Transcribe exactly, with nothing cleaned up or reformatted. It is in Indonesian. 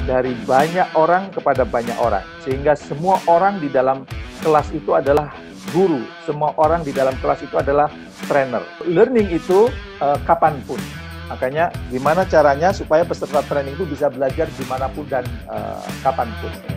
dari banyak orang kepada banyak orang, sehingga semua orang di dalam kelas itu adalah guru, semua orang di dalam kelas itu adalah trainer. Learning itu uh, kapanpun. Makanya gimana caranya supaya peserta training itu bisa belajar dimanapun dan uh, kapanpun.